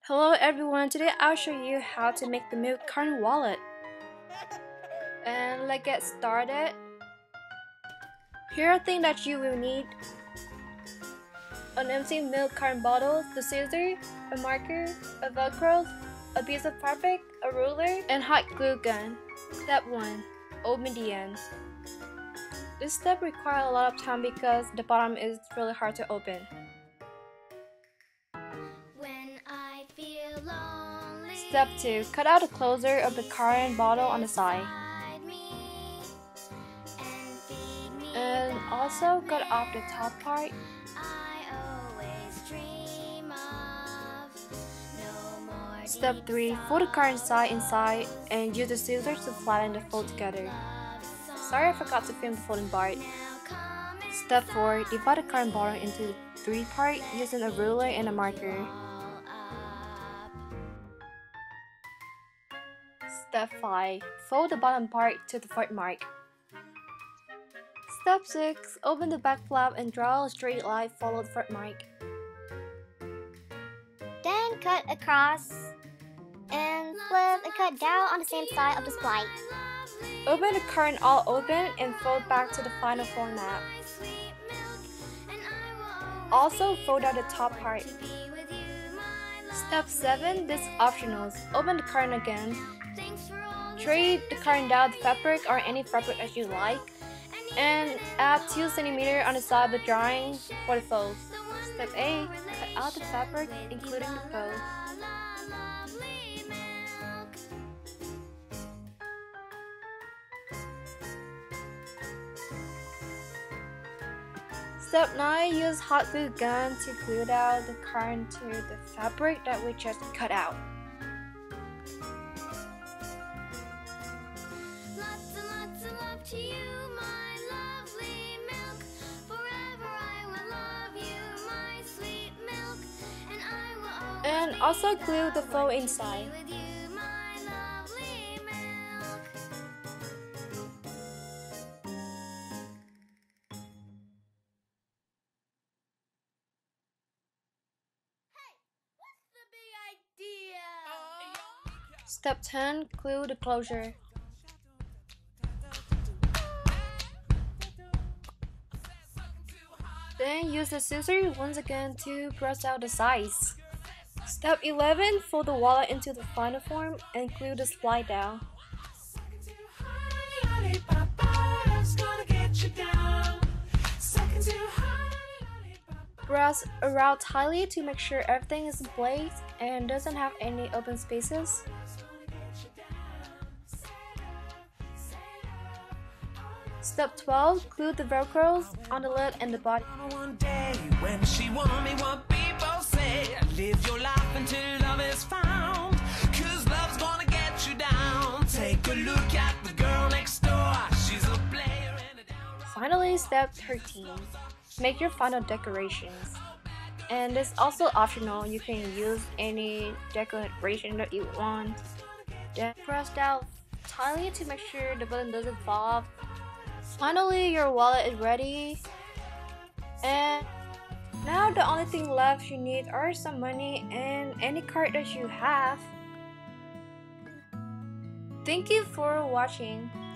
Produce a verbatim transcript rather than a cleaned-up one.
Hello everyone, today I'll show you how to make the milk carton wallet. And let's get started. Here are things that you will need: an empty milk carton bottle, the scissors, a marker, a velcro, a piece of fabric, a ruler, and hot glue gun. Step one. Open the end. This step requires a lot of time because the bottom is really hard to open. Step two. Cut out the closure of the carton bottle on the side. And also cut off the top part. Step three. Fold the carton side inside and use the scissors to flatten the fold together. Sorry I forgot to film the folding part. Step four. Divide the carton bottle into three parts using a ruler and a marker. Step five. Fold the bottom part to the foot mark. Step six. Open the back flap and draw a straight line follow the foot mark. Then cut across and flip and cut down on the same side of the spline. Open the carton all open and fold back to the final format. Also fold out the top part. Step seven. This is optional. Open the carton again. Tray the carton down the fabric or any fabric as you like, and add two centimeters on the side of the drawing for the fold. Step eight. Cut out the fabric, including the fold. Step nine. Use hot glue gun to glue down the carton to the fabric that we just cut out. To you, my lovely milk. Forever I will love you, my sweet milk. And I will always And also glue the fold inside. with you, my lovely milk. Hey, what's the big idea? Step ten. Glue the closure. Then use the scissors once again to press out the sides. Step eleven. Fold the wallet into the final form and glue the slide down. Press around tightly to make sure everything is in place and doesn't have any open spaces. Step twelve. Glue the velcros on the lid and the body. One day when she want me, what people say, live your life until love is found, cause love's gonna get you down. Take a look at the girl next door, she's a player and a down. Finally, step thirteen. Make your final decorations. And it's also optional, you can use any decoration that you want. Then press down tightly to make sure the button doesn't fall off. Finally, your wallet is ready. And now the only thing left you need are some money and any card that you have. Thank you for watching.